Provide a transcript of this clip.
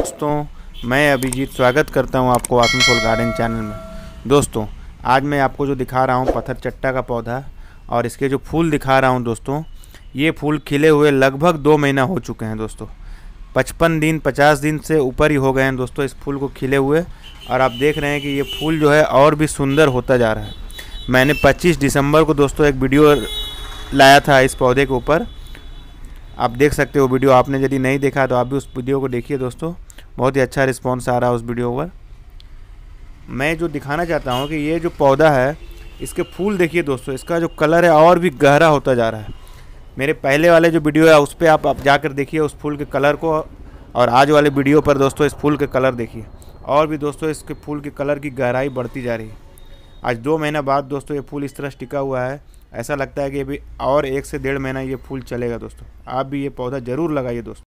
दोस्तों, मैं अभिजीत स्वागत करता हूं आपको आत्मफूल गार्डन चैनल में। दोस्तों, आज मैं आपको जो दिखा रहा हूं पत्थर चट्टा का पौधा और इसके जो फूल दिखा रहा हूं दोस्तों, ये फूल खिले हुए लगभग 2 महीना हो चुके हैं दोस्तों। 55 दिन 50 दिन से ऊपर ही हो गए हैं दोस्तों इस फूल को खिले हुए। और आप देख रहे हैं कि ये फूल जो है और भी सुंदर होता जा रहा है। मैंने 25 दिसंबर को दोस्तों एक वीडियो लाया था इस पौधे के ऊपर, आप देख सकते हो वीडियो। आपने यदि नहीं देखा तो आप भी उस वीडियो को देखिए दोस्तों, बहुत ही अच्छा रिस्पांस आ रहा है उस वीडियो पर। मैं जो दिखाना चाहता हूँ कि ये जो पौधा है इसके फूल देखिए दोस्तों, इसका जो कलर है और भी गहरा होता जा रहा है। मेरे पहले वाले जो वीडियो है उस पर आप जाकर देखिए उस फूल के कलर को, और आज वाले वीडियो पर दोस्तों इस फूल के कलर देखिए। और भी दोस्तों इसके फूल के कलर की गहराई बढ़ती जा रही है। आज 2 महीना बाद दोस्तों ये फूल इस तरह टिका हुआ है। ऐसा लगता है कि अभी और 1 से 1.5 महीना ये फूल चलेगा दोस्तों। आप भी ये पौधा ज़रूर लगाइए दोस्तों।